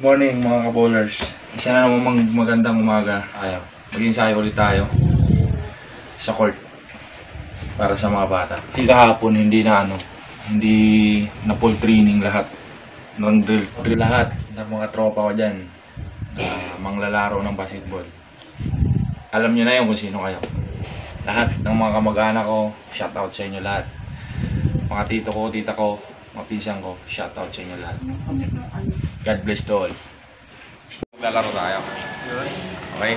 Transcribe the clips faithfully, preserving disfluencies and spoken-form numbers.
Morning mga ka-bowlers. Isa na naman mag magandang umaga tayo. Mag-ensayo ulit tayo sa court para sa mga bata. Hindi kahapon, hindi na ano, hindi na full training lahat. Nang drill, drill lahat ng mga tropa ko dyan. Uh, manglalaro ng basketball. Alam nyo na yun kung sino kayo. Lahat ng mga kamag-anak ko, shout out sa inyo lahat. Mga tito ko, tita ko, mga pisang ko, shout out sa inyo lahat. God bless to all. Maglalaro tayo. Okay?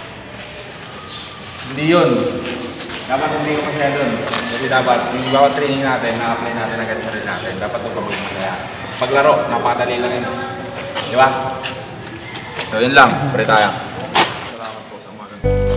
Hindi yun. Dapat hindi ko masaya dun. Kasi dapat, yung bawat training natin, na-apply natin agad sa rin natin. Dapat ito pagod masaya. Paglaro, napakadali lang yun. Di ba? So yun lang, pare tayo. Salamat po sa mga ganito.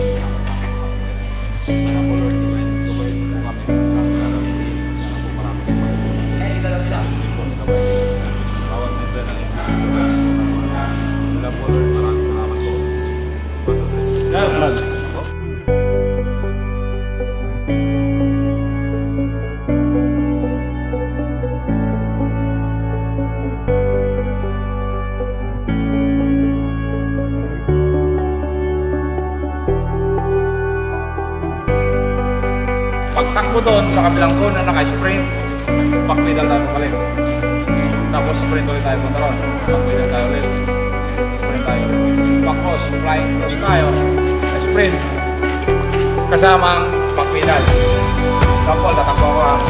Pagtakbo doon sa kabilang cone na naka-sprint, backpedal tayo palit. Tapos sprint ulit tayo punta ron. Backpedal tayo ulit. Sprint tayo ulit. Back-cross, flying cross tayo. Sprint. Kasamang backpedal. Tapos, tatakbo ko ha.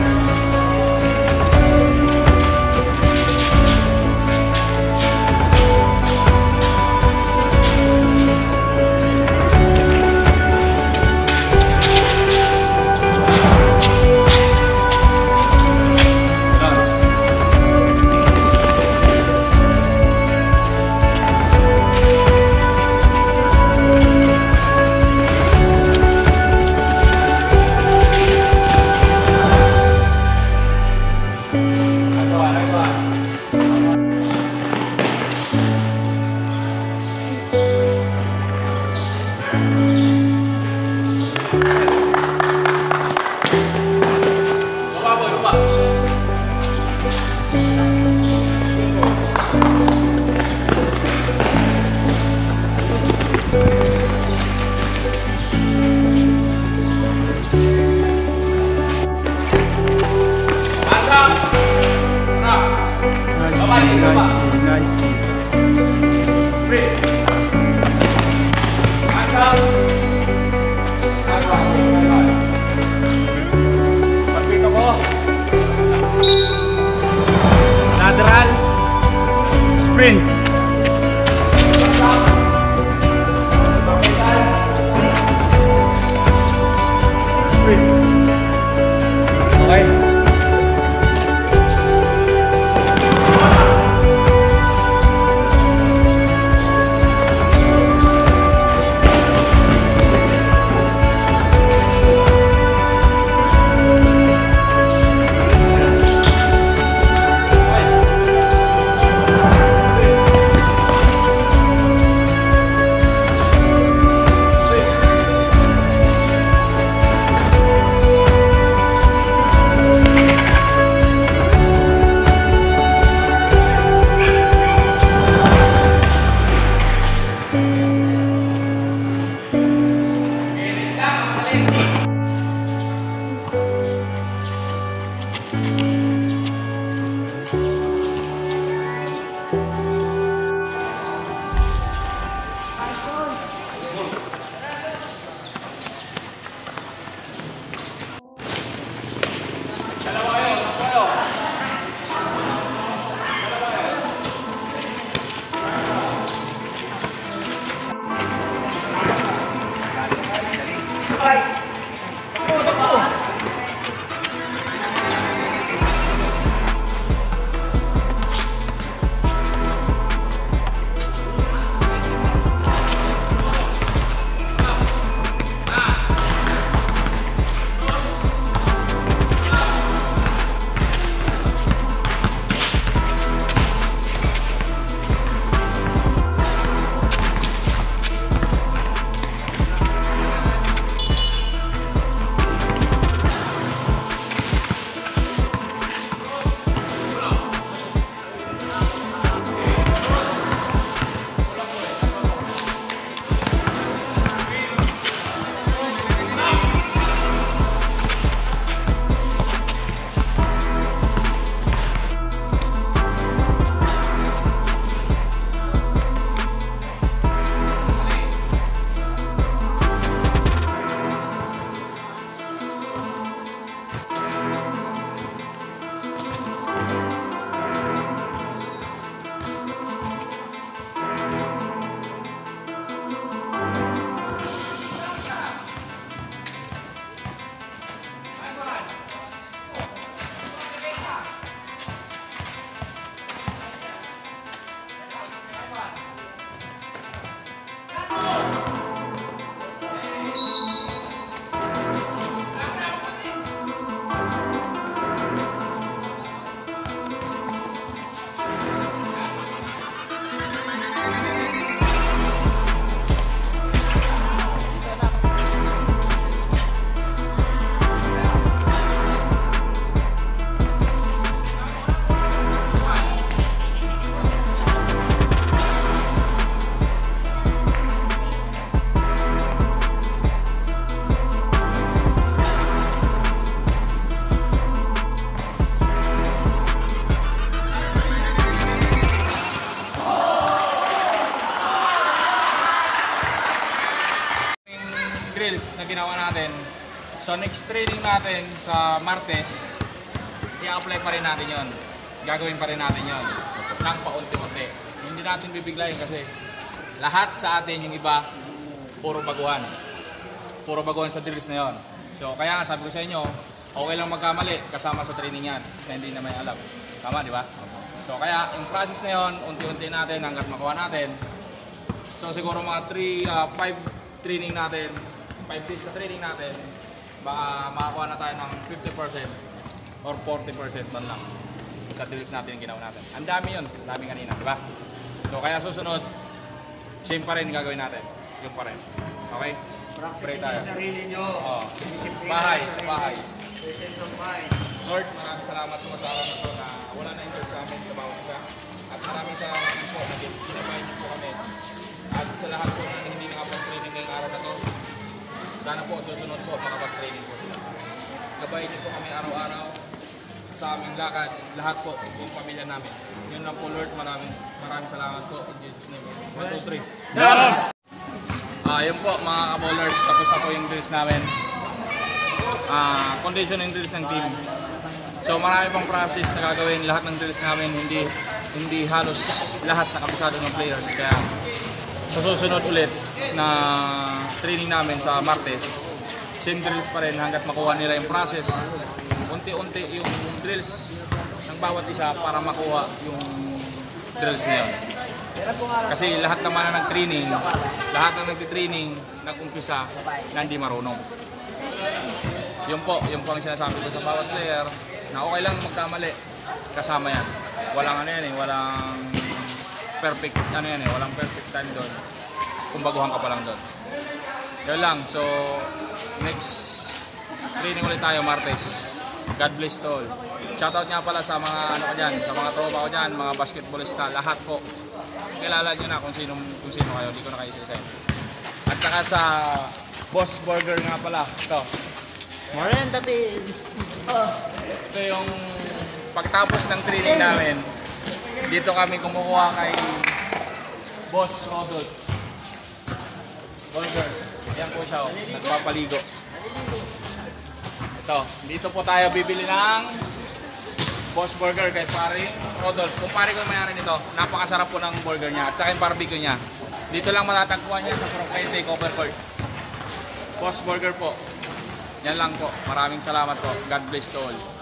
Lateral sprint. Sprint. Okay. So next training natin sa Martes, i-apply pa rin natin yon. Gagawin pa rin natin yon. Nang paunti-unti. Hindi natin bibiglayin kasi lahat sa atin yung iba, puro baguhan. Puro baguhan sa drills na yon. So kaya sabi ko sa inyo, okay lang magkamali kasama sa training yan na hindi na may alam. Tama, di ba? So kaya yung process na yon, unti-unti natin hanggat makuha natin. So siguro mga three, five training natin, five days na training natin, baka makakuha na tayo ng fifty percent or forty percent man lang sa drills natin yung ginawa natin. Ang dami yun, ang dami kanina, di ba? So kaya susunod, same pa rin gagawin natin. Yung pa rin. Okay? Practice niyo sa sarili nyo. Oh. Bahay, sa bahay. Presence of mind. Lord, maraming salamat sa masawa na ito na wala na injured sa amin sa bawat isa. At maraming salamat po na ginabahin niyo po kami. At sa lahat po na hindi nakapag-training ngayong araw na ito, sana po susunod po makapag-training po sila. Gabayin niyo po kami araw-araw sa aming lakad, lahat po, yung pamilya namin. Yun lang po Lord, maraming maraming salamat po. In Jesus' name. one, two, three. Yes! Ah, yun po mga kabowlers, tapos na po yung drills namin. Ah, conditioning drills ng team. So marami pang process na gagawin, lahat ng drills namin hindi hindi halos lahat na kabisado ng players. Kaya sa susunod ulit na training namin sa Martes, same drills pa rin hanggat makuha nila yung process. Unti-unti yung drills ng bawat isa para makuha yung drills na yun. Kasi lahat naman na nag-training, lahat na nag-training, nag-umpisa na hindi marunong. Yun po, yun po ang sinasabi ko sa bawat player na okay lang magkamali, kasama yan. Walang ano yan eh, walang perfect, ano yan eh, walang perfect time doon. Kung baguhan ka pa lang doon. Yun lang, so next training ulit tayo Martes. God bless to all. Shoutout nga pala sa mga ano ko dyan, sa mga tropa ko dyan, mga basketballista, lahat po. Kilala nyo na kung sino, kung sino kayo, hindi ko na kayo isa-isayin. At saka sa Boss Burger nga pala, ito. Morenda Pin! Oh. Ito yung pagtapos ng training namin, dito kami kumukuha kay Boss Rodot. Burger. Yan po siya, oh, nagpapaligo. Ito, dito po tayo bibili ng Boss Burger kay Paring Rodolph. Kung pare ko mayari nito, napakasarap po ng burger niya at saka yung barbecue niya. Dito lang matatagpuan niya sa Proclente, Cover Court. Boss Burger po. Yan lang po. Maraming salamat po. God bless to all.